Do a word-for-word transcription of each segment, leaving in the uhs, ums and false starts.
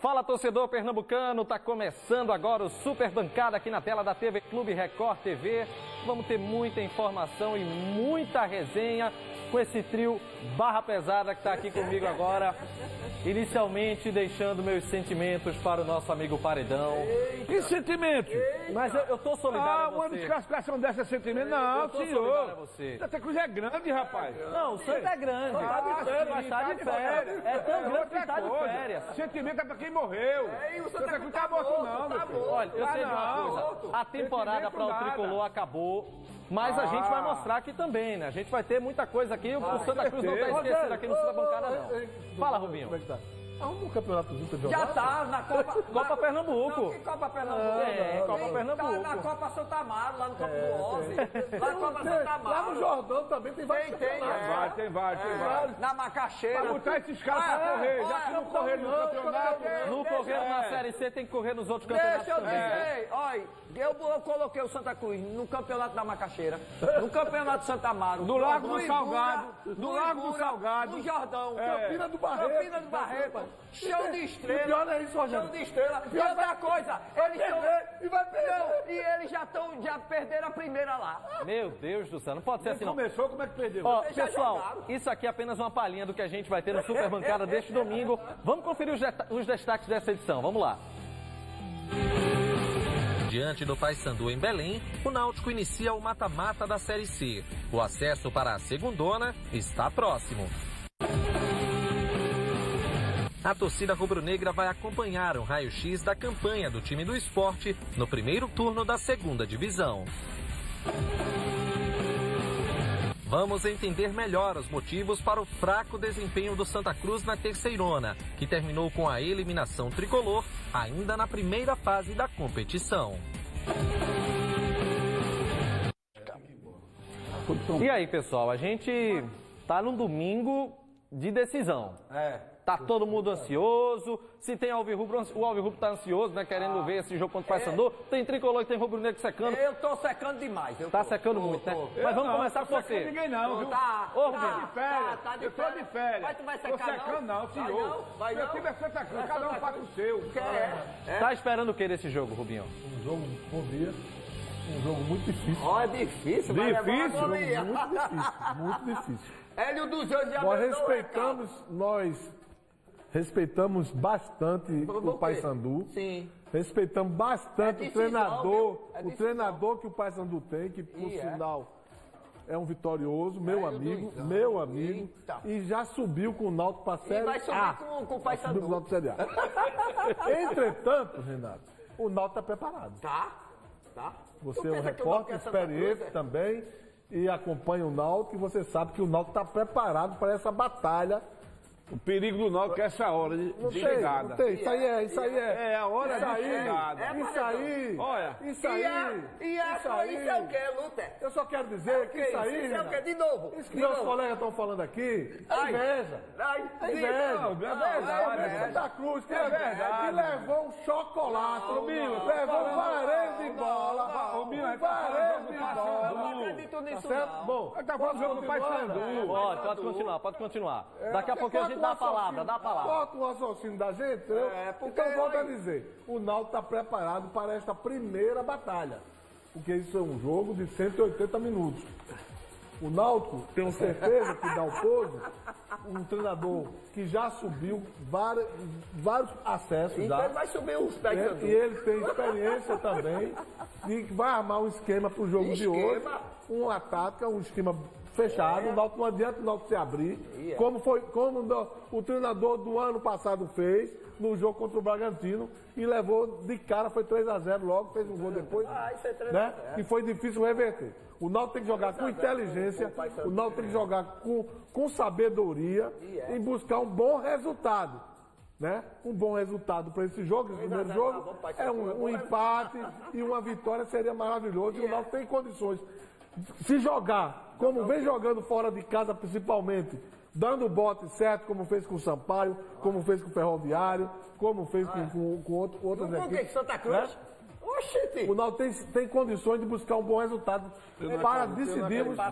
Fala, torcedor pernambucano, tá começando agora o Super Bancada aqui na tela da T V Clube Record T V. Vamos ter muita informação e muita resenha com esse trio barra pesada que está aqui comigo agora. Inicialmente deixando meus sentimentos para o nosso amigo Paredão. Que sentimento? Mas eu, eu tô solidário ah, a você. uma desclassificação dessa é sentimento? Não, eu tô senhor. solidário a você. Santa Cruz é grande, rapaz. Não, o Santa é grande. Tá de férias, mas tá de férias. É tão grande que tá de férias. Sentimento é pra quem morreu. É, e o Santa Cruz tá morto não, meu filho. Olha, eu Tá sei de uma não. coisa. A temporada para o nada. Tricolor acabou. Mas a Ah. gente vai mostrar aqui também, né? A gente vai ter muita coisa aqui. O Santa Cruz não tá certeza. esquecido aqui no Super Bancada, não. Fala, Rubinho. Como é que tá? Arruma um campeonatozinho pra jogar. Já tá na Copa... Copa na... Pernambuco. Não, que Copa Pernambuco? É, Copa Tem- Pernambuco. Tá na Copa Santa Amaro, lá no Campo do Onze. Lá na Copa Tem, Santa lá no Amaro. Jordão também tem vários Tem, tem, campeonatos. é. Vai, tem vários, tem vários. Na Macaxeira. Pra botar esses caras Ah, pra correr, já olha, que não correram no não, campeonato. não, Não Deixa- correram na é. Série C, tem que correr nos outros campeonatos Deixa eu também. dizer, olha, eu, eu coloquei o Santa Cruz no campeonato da Macaxeira, no campeonato de Santa Amaro, Do Lago do Ibura, Salgado, do no Lago do Ibura, Salgado. no Jordão, É. Campina do Barreto. Campina do Barreto, show de E estrela. o pior não é isso, Rogério. Show de estrela. E Pior outra coisa, eles estão... perder, e vai perder. Não, e eles já estão, já perderam a primeira lá. Meu Deus do céu, não pode ser assim, não. Começou, como é que perdeu? Ó, Vocês já pessoal, jogaram. isso aqui é apenas uma palhinha do que a gente vai ter no Super Bancada deste domingo. Vamos conferir os, deta- os destaques dessa edição. Vamos lá. Diante do Paysandu em Belém, o Náutico inicia o mata-mata da Série C. O acesso para a segundona está próximo. A torcida rubro-negra vai acompanhar um raio-x da campanha do time do esporte no primeiro turno da segunda divisão. Vamos entender melhor os motivos para o fraco desempenho do Santa Cruz na Terceirona, que terminou com a eliminação tricolor ainda na primeira fase da competição. E aí, pessoal, a gente tá num domingo de decisão. É. Tá todo mundo ansioso. Se tem Alvirrubro, o Alvirrubro tá ansioso, né? Querendo ver esse jogo contra o Paysandu. Tem Tricolor e tem Rubro Negro secando. Eu tô secando demais. Eu Tá tô, secando tô, muito, tô. né? Mas vamos não, começar tô com secando você. ninguém não, viu? Tá, Ô, tá, Rubinho. de férias, tá, tá de eu tô férias. de férias. Mas tu vai Tô secar secando não, Vai senhor. não, vai Meu não. time é Santa Cruz, É cada um Santa faz Cruz. o seu. Que é? É. Tá esperando o que desse jogo, Rubinho? Um jogo, bom dia. Um jogo muito difícil. Ó, é difícil, vai levar uma Difícil? goleia. Muito difícil, muito difícil. Hélio dos Anjos já Nós mandou um respeitamos, nós respeitamos bastante recado. Por o quê? Paysandu. Sim. Respeitamos bastante É o decisão, treinador, viu? É o decisão. treinador que o Paysandu tem, que por E é. sinal é um vitorioso, meu Hélio amigo, dos Anjos. meu amigo, Eita. e já subiu com o Náutico para a E Série vai subir A. com, com o Vai subir com o Paysandu. Náutico Série A. Entretanto, Renato, o Náutico está preparado. Tá, tá. Você Tu é um pensa que o repórter Náutico é Santa experiente Cruz, é? também e acompanha o Náutico, e você sabe que o Náutico está preparado para essa batalha. O perigo do Náutico é essa hora de, Não de tem, chegada. não tem. Isso aí é, isso aí é. É a hora Isso de aí, chegada. É, isso aí, Olha, isso E aí, a, e a, isso aí. isso é o quê, Luther? Eu só quero dizer que isso aí, Isso é o quê? Renato, De novo. isso que De meus novo. colegas estão falando aqui, é Ai. inveja. Ai, É diga. inveja. Não, é verdade, É é Santa Cruz, que, É verdade. que levou um chocolate, Não, Rubinho, não, levou não, um varejo de não, bola, não, Rubinho, um é tá falando varejo do de Paysandu. bola. Eu não acredito nisso, Tá certo? não. Bom, Ele tá falando do jogo do Paysandu. Pode, pode continuar, pode continuar. Daqui a Você pouquinho a gente dá a corta o palavra, raciocínio- dá a palavra. Corta o raciocínio da gente, entendeu? É, porque Então, volto a aí- dizer, o Náutico está preparado para esta primeira batalha, porque isso é um jogo de cento e oitenta minutos. O Náutico, tenho certeza que Dalpozo, um treinador que já subiu vários, vários acessos, Então já, ele vai subir os né? Paysandu. E ele tem experiência também, e que vai armar um esquema para o jogo de Esquema? hoje, uma tática, um esquema fechado, o Náutico não adianta o Náutico se abrir, E é. como foi, como o, o treinador do ano passado fez no jogo contra o Bragantino e levou de cara, foi três a zero logo, fez um gol depois, Ah, isso é três a né? zero. E foi difícil reverter. O Náutico tem que jogar com inteligência, o Náutico tem que jogar com, com sabedoria E é. e buscar um bom resultado. Né? Um bom resultado para esse jogo, esse primeiro zero, tá jogo, bom, pai, é um, bom um empate e uma vitória seria maravilhoso. E o Náutico tem condições. Se jogar, como vem jogando fora de casa principalmente, dando o bote certo, como fez com o Sampaio, como fez com o Ferroviário, como fez com, com, com outro, outras Por que equipes. Santa Cruz? né? Oxente. O Náutico tem, tem condições de buscar um bom resultado para decidirmos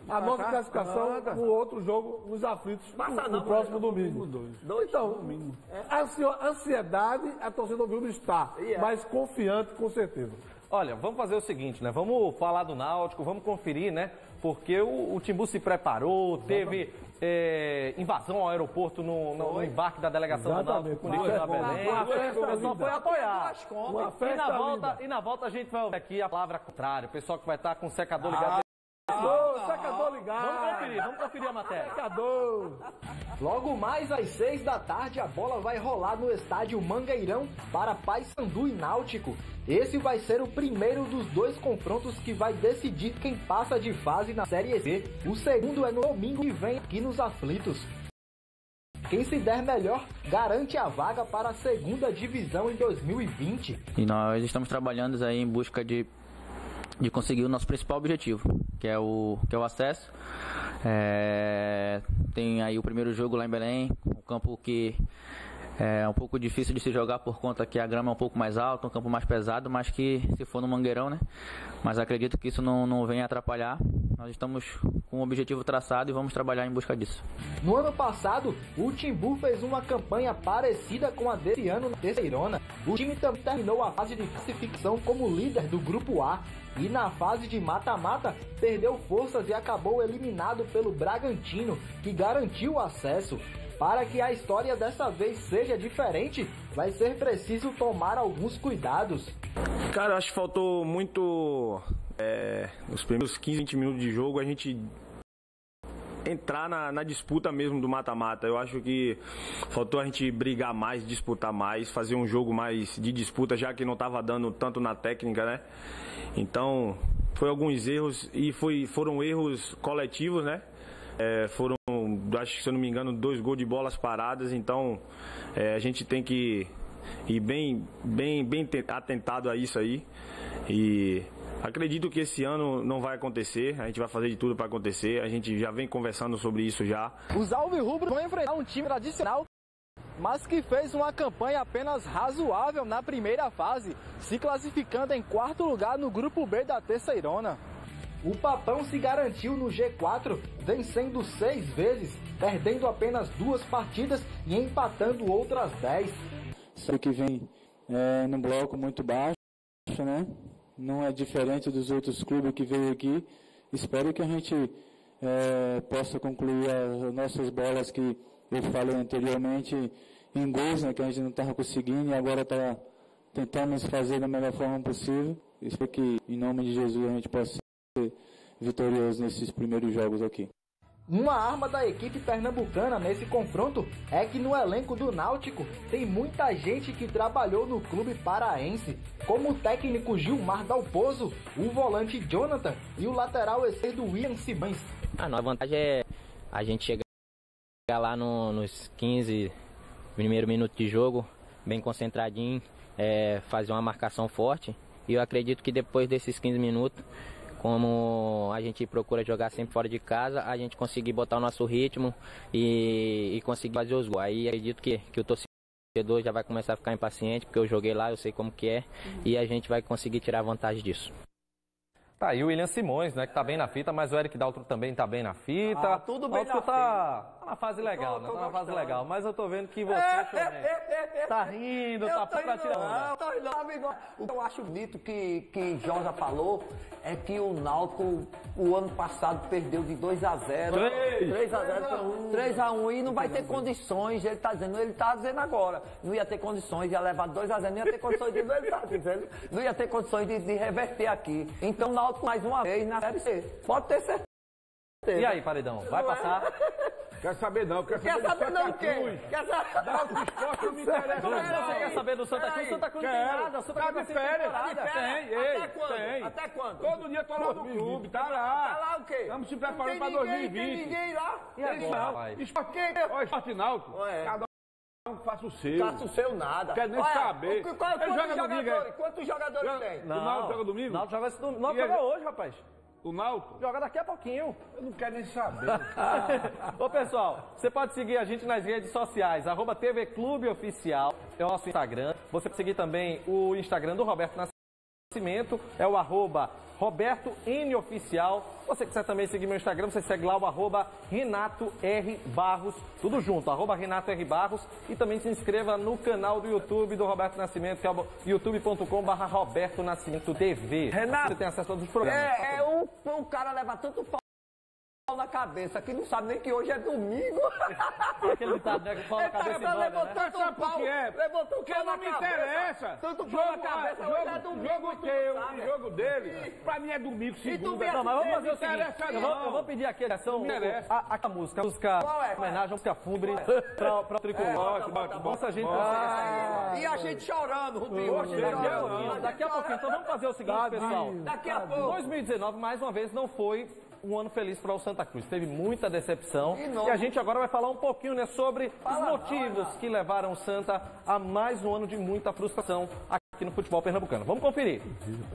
a nossa classificação no outro jogo, nos aflitos, Passa no, não, no próximo não. domingo. Dois Então, a ansio- ansiedade, a torcida do Grilo está, E é. mas confiante com certeza. Olha, vamos fazer o seguinte, né? Vamos falar do Náutico, vamos conferir, né? Porque o, o Timbu se preparou, teve é, invasão ao aeroporto no, no- no embarque da delegação Exatamente. do Náutico com destino a Uma- Belém. uma festa O pessoal linda. foi apoiar. Uma E festa na, volta, linda. e na volta a gente vai ouvir aqui a palavra contrária. O pessoal que vai estar com o secador ligado. Ô, secador ligado. Vamos conferir, vamos conferir a matéria. Secador. Logo mais às seis da tarde, a bola vai rolar no estádio Mangueirão para Paysandu e Náutico. Esse vai ser o primeiro dos dois confrontos que vai decidir quem passa de fase na Série C. O segundo é no domingo e vem aqui nos aflitos. Quem se der melhor garante a vaga para a segunda divisão em dois mil e vinte. E nós estamos trabalhando aí em busca de, de conseguir o nosso principal objetivo, que é o, que é o acesso. É, tem aí o primeiro jogo lá em Belém, um campo que é um pouco difícil de se jogar por conta que a grama é um pouco mais alta, um campo mais pesado, mas que se for no Mangueirão, né? Mas acredito que isso não, não venha atrapalhar. Nós estamos com o objetivo traçado e vamos trabalhar em busca disso. No ano passado, o Timbu fez uma campanha parecida com a desse ano na Terceirona. O time também terminou a fase de classificação como líder do Grupo A e na fase de mata-mata perdeu forças e acabou eliminado pelo Bragantino, que garantiu o acesso. Para que a história dessa vez seja diferente, vai ser preciso tomar alguns cuidados. Cara, eu acho que faltou muito, é, nos primeiros quinze, vinte minutos de jogo, a gente entrar na, na disputa mesmo do mata-mata. Eu acho que faltou a gente brigar mais, disputar mais, fazer um jogo mais de disputa, já que não estava dando tanto na técnica, né? Então, foi alguns erros e foi, foram erros coletivos, né? É, foram, acho que se eu não me engano, dois gols de bolas paradas, então é, a gente tem que ir bem, bem, bem atentado a isso aí. E acredito que esse ano não vai acontecer, a gente vai fazer de tudo para acontecer, a gente já vem conversando sobre isso já. Os alvirrubros vão enfrentar um time tradicional, mas que fez uma campanha apenas razoável na primeira fase, se classificando em quarto lugar no Grupo B da Terceirona. O Papão se garantiu no G quatro, vencendo seis vezes, perdendo apenas duas partidas e empatando outras dez. Sabe que vem é, num bloco muito baixo, né? Não é diferente dos outros clubes que veio aqui. Espero que a gente é, possa concluir as nossas bolas que eu falei anteriormente em gols, né? Que a gente não estava conseguindo e agora está tentando fazer da melhor forma possível. Espero que em nome de Jesus a gente possa ser vitorioso nesses primeiros jogos aqui. Uma arma da equipe pernambucana nesse confronto é que no elenco do Náutico tem muita gente que trabalhou no clube paraense, como o técnico Gilmar Dalpozo, o volante Jonathan e o lateral esquerdo William Simões. A nossa vantagem é a gente chegar lá no, nos quinze primeiros minutos de jogo, bem concentradinho, é, fazer uma marcação forte. E eu acredito que depois desses quinze minutos, como a gente procura jogar sempre fora de casa, a gente conseguir botar o nosso ritmo e, e conseguir fazer os gols. Aí acredito que, que o torcedor já vai começar a ficar impaciente, porque eu joguei lá, eu sei como que é, e a gente vai conseguir tirar vantagem disso. Tá aí o William Simões, né, que tá bem na fita, mas o Eric Daltro também tá bem na fita. Ah, tudo bem o Náutico na tá, tá na fase legal, tô- né? tô Tá na fase gostando. legal, mas eu tô vendo que você, Choré, tá rindo, tá pra tirar onda. Não, tô rindo, amigo. O que eu acho bonito que, que Josa falou é que o Náutico, o ano passado, perdeu de dois a zero. três a zero. três a um e não vai ter condições, ele tá dizendo, ele tá dizendo agora. Não ia ter condições, ia levar dois a zero, não ia ter condições de, ele tá dizendo, não ia ter condições de, de reverter aqui. Então o Náutico mais uma vez na Série C. Pode ter certeza. E aí, Paredão, vai passar? Quer saber não, quer Quer saber saber do não o Santa quê? Cruz. Quer saber? Náutico Esporte não me interessa. Você quer saber do Santa Cruz? Santa Cruz não tem Quero. nada, Santa Tá Cruz de não tem férias. temporada. Tem, ei, Até quando? tem. Até quando? Todo dia tô lá no clube, tá lá. Tá lá o quê? Estamos se Não preparando tem pra ninguém, dois mil e vinte. Tem ninguém lá. E agora, Eles vai? Esporte, ó, Esporte Náutico, Ué. cada um faça o seu. Faça o seu nada. Quer nem Olha, saber. o- qual- Ele quantos joga domingo, jogadores, é? quantos jogadores Joga- tem? O Náutico joga domingo? O Náutico joga, esse dom- Náutico E ele- joga hoje, rapaz. O Náutico? Joga daqui a pouquinho. Eu não quero nem saber. Ô pessoal, você pode seguir a gente nas redes sociais, arroba T V Clube Oficial, é o nosso Instagram. Você pode seguir também o Instagram do Roberto Nascimento, é o arroba Roberto N Oficial. Você quiser também seguir meu Instagram, você segue lá o arroba Renato R Barros, tudo junto, arroba Renato R Barros. E também se inscreva no canal do YouTube do Roberto Nascimento, que é o youtube ponto com barra Roberto Nascimento T V. Renato, você tem acesso a todos os programas. É, é o, o cara leva tanto pau na cabeça que não sabe nem que hoje é domingo. Aquele ditado, né, que pau na cabeça Ele levou né? tanto Sabe pau, por que é? levantou o Porque pau não na me cabeça. interessa. Tanto pau Jogo, na cabeça, jogo, hoje é domingo. jogo tu teu, não sabe. o jogo dele, pra mim é domingo, segunda. vem Não, mas vamos fazer o Não seguinte, interessa, eu vou, não. eu vou pedir aqui a ação, Não interessa. a, a, a música, a música, Qual é? homenagem, a música fúnebre pra, pra o tricolor. Bota, bota, Nossa, a gente bota. consegue E a gente chorando, Rubinho. Oxe, Daqui a Não, pouquinho, não. daqui a pouquinho. Então vamos fazer o seguinte, pessoal. Daqui a pouco. dois mil e dezenove, mais uma vez, não foi um ano feliz para o Santa Cruz. Teve muita decepção. E E, novo. a gente agora vai falar um pouquinho, né, sobre Fala os motivos agora. que levaram o Santa a mais um ano de muita frustração aqui no futebol pernambucano. Vamos conferir.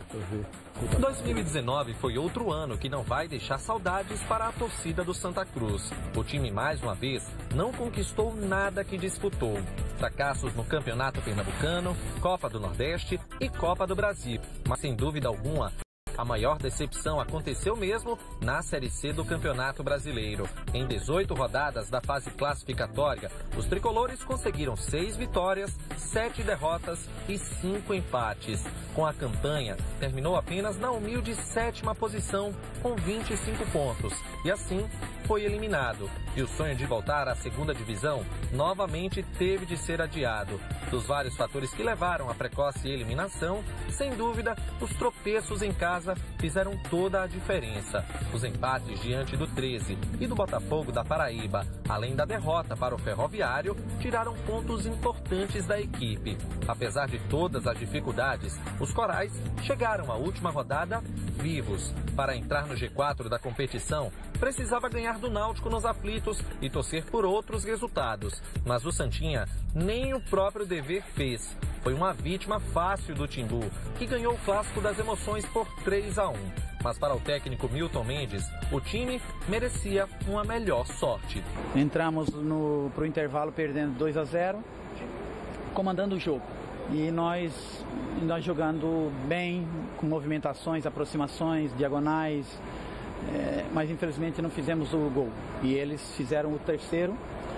dois mil e dezenove foi outro ano que não vai deixar saudades para a torcida do Santa Cruz. O time, mais uma vez, não conquistou nada que disputou. Fracassos no Campeonato Pernambucano, Copa do Nordeste e Copa do Brasil. Mas, sem dúvida alguma, a maior decepção aconteceu mesmo na Série C do Campeonato Brasileiro. Em dezoito rodadas da fase classificatória, os tricolores conseguiram seis vitórias, sete derrotas e cinco empates. Com a campanha, terminou apenas na humilde sétima posição, com vinte e cinco pontos. E assim, foi eliminado. E o sonho de voltar à segunda divisão novamente teve de ser adiado. Dos vários fatores que levaram à precoce eliminação, sem dúvida, os tropeços em casa fizeram toda a diferença. Os empates diante do treze e do Botafogo da Paraíba, além da derrota para o Ferroviário, tiraram pontos importantes da equipe. Apesar de todas as dificuldades, os corais chegaram à última rodada vivos. Para entrar no G quatro da competição, precisava ganhar do Náutico nos aflitos e torcer por outros resultados. Mas o Santinha nem o próprio dever fez. Foi uma vítima fácil do Timbu, que ganhou o clássico das emoções por três a um. Mas para o técnico Milton Mendes, o time merecia uma melhor sorte. Entramos no, pro intervalo perdendo dois a zero, comandando o jogo. E nós, nós jogando bem, com movimentações, aproximações, diagonais, é, mas infelizmente não fizemos o gol. E eles fizeram o terceiro.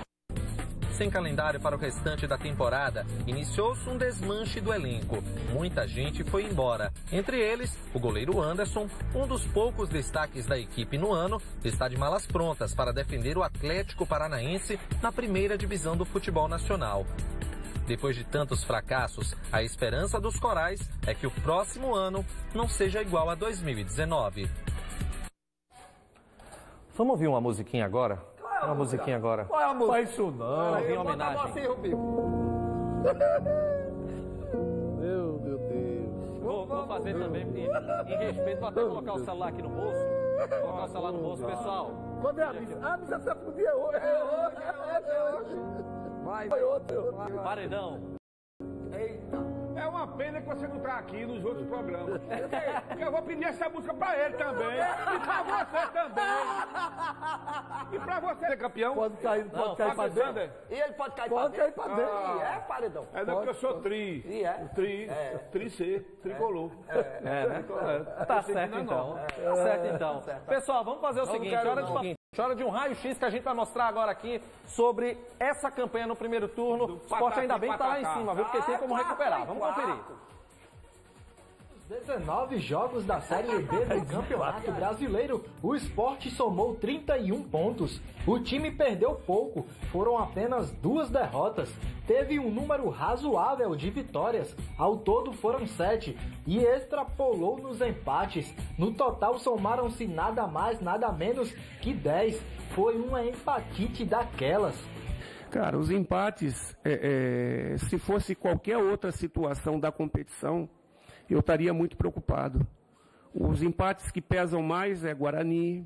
Sem calendário para o restante da temporada, iniciou-se um desmanche do elenco. Muita gente foi embora. Entre eles, o goleiro Anderson, um dos poucos destaques da equipe no ano, está de malas prontas para defender o Atlético Paranaense na primeira divisão do futebol nacional. Depois de tantos fracassos, a esperança dos corais é que o próximo ano não seja igual a dois mil e dezenove. Vamos ouvir uma musiquinha agora? É uma musiquinha agora. Qual é a música? Faz isso não. Em Bota homenagem. você, Rubinho. Meu, meu Deus. Vou, vou fazer também, porque em respeito, vou até colocar o celular aqui no bolso. Vou colocar o celular no bolso, pessoal. Quando é a missa? Ah, a missa você podia hoje. É hoje, é hoje. Vai. Foi outro. Paredão. Eita. É uma pena que você não tá aqui nos outros programas. Porque, porque eu vou pedir essa música pra ele também. E pra você também. E pra você ser campeão. Pode cair, pode Não, cair pra Sabe, dentro. Sander? E ele pode cair Pode pra cair dentro? pra dentro. E é, paredão. É não, porque eu sou tri. E é? O tri, É. tri C, tricolor. É, né? Tá certo então. Tá certo então. Pessoal, vamos fazer o seguinte, quero hora de, não. seguinte, hora de um raio-x que a gente vai mostrar agora aqui sobre essa campanha no primeiro turno. O esporte ainda bem que tá lá em cima, viu? Porque tem como recuperar. Vamos conferir. dezenove jogos da Série B do Campeonato Brasileiro, o Sport somou trinta e um pontos. O time perdeu pouco, foram apenas duas derrotas. Teve um número razoável de vitórias, ao todo foram sete, e extrapolou nos empates. No total somaram-se nada mais, nada menos que dez. Foi uma empatite daquelas. Cara, os empates, é, é, se fosse qualquer outra situação da competição, eu estaria muito preocupado. Os empates que pesam mais é Guarani,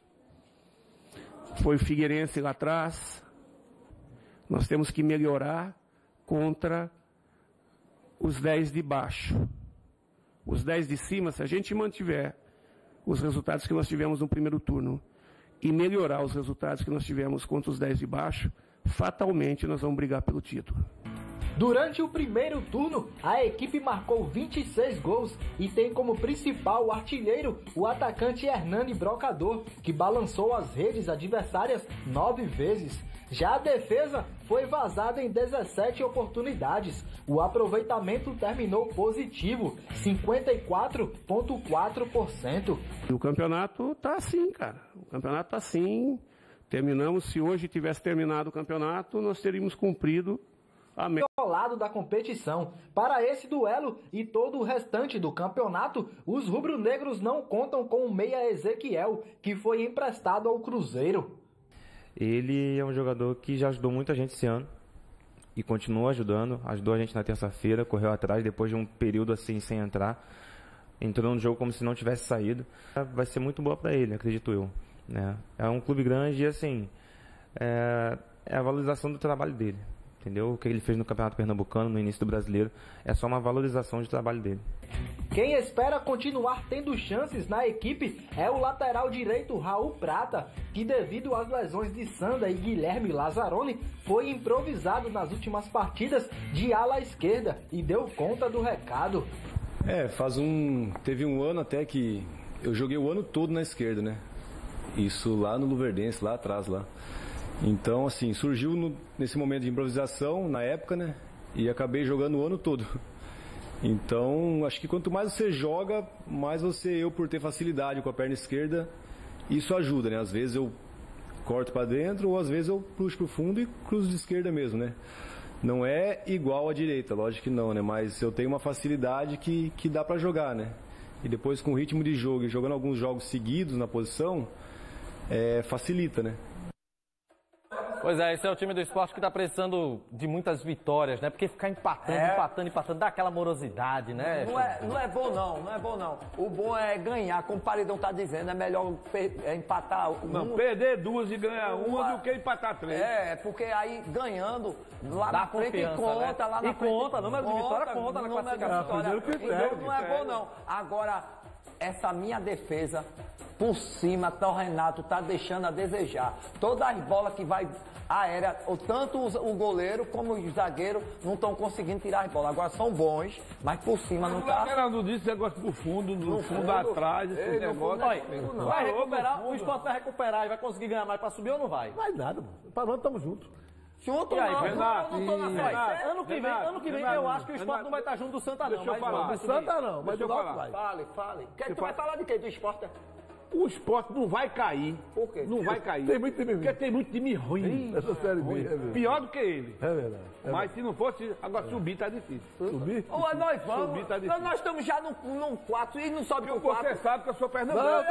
foi o Figueirense lá atrás. Nós temos que melhorar contra os dez de baixo. Os dez de cima, se a gente mantiver os resultados que nós tivemos no primeiro turno e melhorar os resultados que nós tivemos contra os dez de baixo, fatalmente nós vamos brigar pelo título. Durante o primeiro turno, a equipe marcou vinte e seis gols e tem como principal artilheiro o atacante Hernani Brocador, que balançou as redes adversárias nove vezes. Já a defesa foi vazada em dezessete oportunidades. O aproveitamento terminou positivo, cinquenta e quatro vírgula quatro por cento. O campeonato tá assim, cara. O campeonato tá assim. Terminamos, se hoje tivesse terminado o campeonato, nós teríamos cumprido a meta. Ao lado da competição. Para esse duelo e todo o restante do campeonato, os rubro-negros não contam com o meia Ezequiel, que foi emprestado ao Cruzeiro. Ele é um jogador que já ajudou muita gente esse ano e continua ajudando. Ajudou a gente na terça-feira, correu atrás depois de um período assim sem entrar. Entrou no jogo como se não tivesse saído. Vai ser muito boa para ele, acredito eu. Né? É um clube grande e assim, é, é a valorização do trabalho dele. Entendeu? O que ele fez no Campeonato Pernambucano, no início do Brasileiro, é só uma valorização do trabalho dele. Quem espera continuar tendo chances na equipe é o lateral direito Raul Prata, que devido às lesões de Sanda e Guilherme Lazzaroni, foi improvisado nas últimas partidas de ala esquerda e deu conta do recado. É, faz um... teve um ano até que eu joguei o ano todo na esquerda, né? Isso lá no Luverdense, lá atrás, lá. Então, assim, surgiu no, nesse momento de improvisação, na época, né? E acabei jogando o ano todo. Então, acho que quanto mais você joga, mais você, eu por ter facilidade com a perna esquerda, isso ajuda, né? Às vezes eu corto para dentro, ou às vezes eu puxo pro fundo e cruzo de esquerda mesmo, né? Não é igual à direita, lógico que não, né? Mas eu tenho uma facilidade que, que dá para jogar, né? E depois com o ritmo de jogo e jogando alguns jogos seguidos na posição, é, facilita, né? Pois é, esse é o time do Sport que está precisando de muitas vitórias, né? Porque ficar empatando, É. empatando, empatando, dá aquela morosidade, né? Não é, não é bom não, não é bom não. O bom é ganhar, como o Paredão tá dizendo, é melhor per- é empatar um. Não, perder duas e ganhar uma do que empatar três. É, porque aí ganhando lá Dá na frente confiança, conta, né? lá na E frente. conta, número de vitória conta na número de classificação. vitória. É o primeiro Então critério. não é bom não. Agora, essa minha defesa, por cima, tá, o Renato tá deixando a desejar. Todas as bolas que vai aérea, ou tanto os- o goleiro como os zagueiros não estão conseguindo tirar as bolas. Agora são bons, mas por cima não O tá. Fernando disse negócio pro fundo, no, No fundo, fundo. atrás, esse Ei, no negócio. fundo Olha, não. vai Falou, recuperar, no fundo. o Sport vai recuperar e vai conseguir ganhar mais para subir ou não vai? Vai nada, mano. Parando, tamo junto. Junto E aí, não, Renato? eu não tô na frente. Renato, ano que vem, Renato, ano que vem Renato, eu acho que o Sport Renato, não vai estar junto do Santa não, deixa eu mas falar. vai Do subir. Santa não, mas Deixa do eu Náutico falar. vai. Fale, fale. Quer que tu fala- vai falar de quê? Do esporte? O esporte não vai cair. Por quê? Não vai cair. Tem muito time ruim. Porque tem muito time ruim. Essa série B, é verdade. Pior do que ele. É verdade. É Mas se não fosse, agora subir tá difícil. Subir? Ô, nós vamos. Subir tá nós, difícil. nós estamos já no, no quatro e não sobe pro Porque quatro. você sabe que eu sou Pernambuco. Não,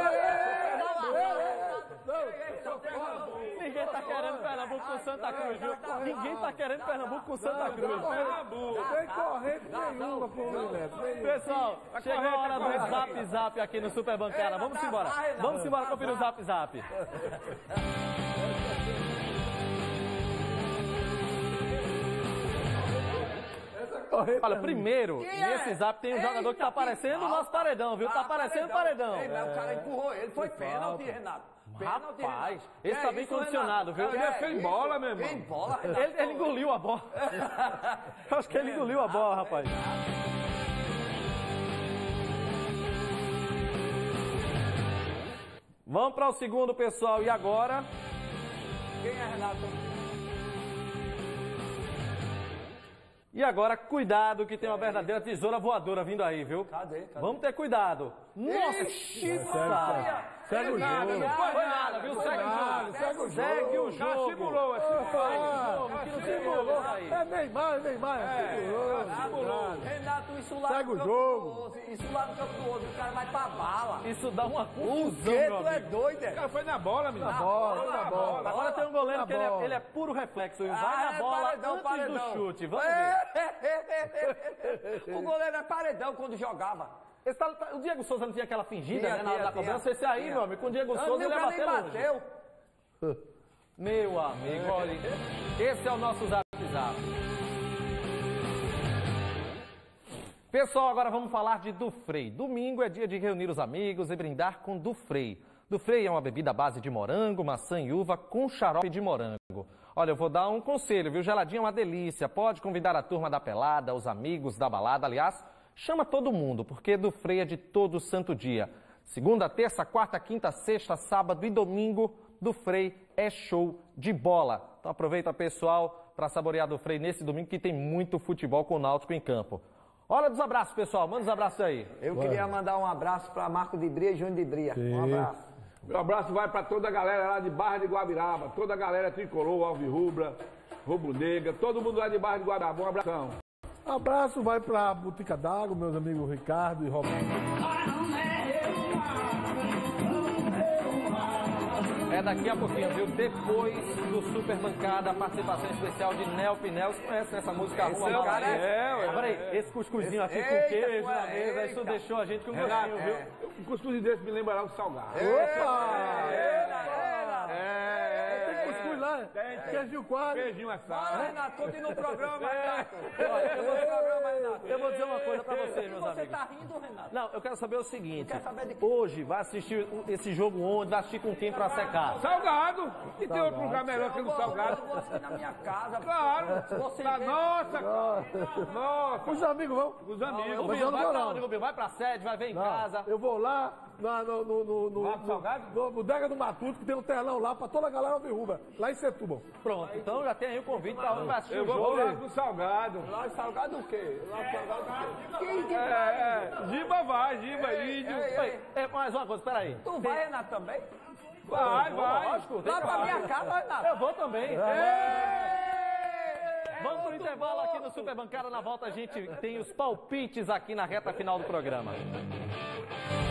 Ninguém tá querendo Pernambuco com Santa Cruz, viu? Ninguém tá querendo Pernambuco com Santa Cruz. Tem corrente nenhuma, pô, Neto. Pessoal, chegou a hora do Zap Zap aqui no Super Bancada. Vamos embora. Vamos embora conferir o Zap Zap. Olha, primeiro, nesse Zap tem um jogador que tá parecendo o nosso paredão, viu? Tá parecendo paredão. Ei, mas o cara empurrou ele. Foi pênalti, Renato. Pênalti, Rapaz, Renato. esse Que tá é bem isso, condicionado, viu? Renato? Ele é sem bola, meu irmão. Sem bola, Renato. Ele, ele engoliu a bola. Eu acho que ele engoliu a bola, rapaz. Vamos para o segundo, pessoal. E agora? Quem é, Renato? E agora, cuidado que tem uma verdadeira tesoura voadora vindo aí, viu? Cadê? Cadê? Vamos ter cuidado. Nossa! Ixi, Maria! Segue o Nada, jogo. não Foi nada, viu? Segue o jogo. Segue o jogo. Segue o O cara jogo. simulou esse Ah, Que não simulou aí. É Neymar, é Neymar. Renato, isso lá Segue no o campo jogo. do onze, isso lá no campo do onze, o cara vai pra bala. Isso dá uma O confusão, quê? meu Tu é amigo. doido, é? O cara foi na bola, menino. Na bola, na bola. Agora tem um goleiro Na que ele é, bola. ele é puro reflexo. Ele vai Ah, na é bola paredão, antes paredão. do chute. Vamos ver. O goleiro é paredão quando jogava. Esse tá- tá- o Diego Souza não tinha aquela fingida, Tinha, né, na hora tinha, da cobrança. tinha. Esse aí, Tinha. meu amigo, com o Diego Ah, Souza, meu ele ia cara nem bater longe. bateu. Meu amigo, olha, esse é o nosso Zap Zap. Pessoal, agora vamos falar de Dufrei. Domingo é dia de reunir os amigos e brindar com Dufrei. Do Frei é uma bebida à base de morango, maçã e uva com xarope de morango. Olha, eu vou dar um conselho, viu? Geladinho é uma delícia. Pode convidar a turma da pelada, os amigos da balada. Aliás, chama todo mundo, porque do Frei é de todo santo dia. Segunda, terça, quarta, quinta, sexta, sábado e domingo, do Frei é show de bola. Então aproveita, pessoal, para saborear do Frei nesse domingo, que tem muito futebol com o Náutico em campo. Hora dos abraços, pessoal. Manda os abraços aí. Eu queria mandar um abraço para Marco de Bria e Júnior de Bria. Sim. Um abraço. Meu abraço vai para toda a galera lá de Barra de Guabiraba, toda a galera tricolor, alvirrubra, rubro-negra, todo mundo lá de Barra de Guabiraba. Um abração. Abraço vai para a Botica d'Água, meus amigos Ricardo e Roberto. É daqui a pouquinho, viu? Depois do Super Bancada, a participação especial de Nel Pinel. Você conhece essa música? Esse é o cara, é, é, Peraí, esse cuscuzinho aqui com queijo na mesa, isso deixou a gente com gostinho, viu? Um cuscuz desse me lembrará o salgado. Opa! É, tem cuscuz lá? Tem, queijinho quadro. Queijinho assado. Fala, Renato, continua o programa, Renato. Eu vou dizer uma coisa pra vocês, meus amigos. Você tá rindo, Renato? Não, eu quero saber o seguinte. Saber de hoje, vai assistir esse jogo onde? Vai assistir com quem pra secar? Salgado. E tem outro lugar melhor que no salgado? Eu vou assistir na minha casa. Claro. Você Na vê. nossa. Nossa. Os amigos vão. Os amigos. Mas eu não Vai vou pra não. onde, Rubinho? Vai pra sede, vai ver em Não, casa. eu vou lá na, no, no, no, no, Lá pro Salgado? no Bodega do Matuto, que tem um telão lá pra toda a galera alvirrubra, lá em Setúbal. Pronto, então já tem aí o convite pra onde vai assistir Eu o vou jogo. lá pro salgado. Lá em Salgado o quê? Lá em Salgado o quê? Quem que É, é. Giba vai, Giba, índio. Ei, é, mais uma coisa, peraí. Tu vai, Renato, também? Vai, vai. Lógico, tem Lá que pra falar. minha casa, Renato. Eu vou também. Vamos pro intervalo aqui no Super Bancada. Na volta a gente tem os palpites aqui na reta final do programa.